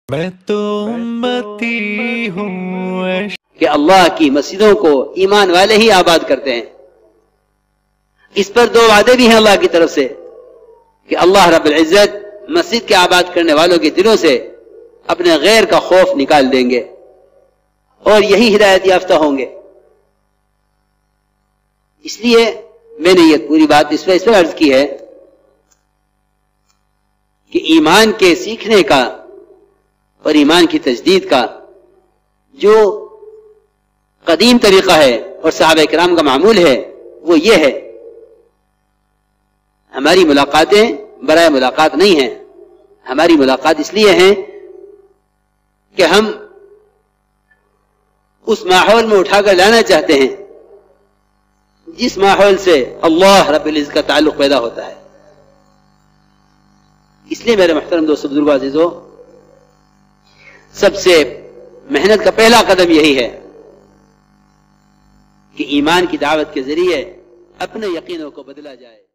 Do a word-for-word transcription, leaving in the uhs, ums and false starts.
میں تو امتی ہوں کہ اللہ کی مسجدوں کو ایمان والے ہی آباد کرتے ہیں۔ اس پر دو وعدے بھی ہیں اللہ کی طرف سے کہ اللہ رب العزت مسجد کے آباد کرنے والوں کے دلوں سے اپنے غیر کا خوف نکال دیں گے اور یہی ہدایت یافتہ ہوں گے۔ اس لیے میں نے یہ پوری بات اس پر اس پر عرض کی ہے کہ ایمان کے سیکھنے کا اور ایمان کی تجدید کا جو قدیم طریقہ ہے اور صحابہ کرام کا معمول ہے وہ یہ ہے، ہماری ملاقاتیں برائے ملاقات نہیں ہیں، ہماری ملاقات اس لیے ہیں کہ ہم اس ماحول میں اٹھا کر لانا چاہتے ہیں جس ماحول سے اللہ رب العزت کا تعلق پیدا ہوتا ہے۔ اس لیے میرے محترم دوستو، بزرگوں، عزیزوں، سب سے محنت کا پہلا قدم یہی ہے کہ ایمان کی دعوت کے ذریعے اپنے یقینوں کو بدلا جائے۔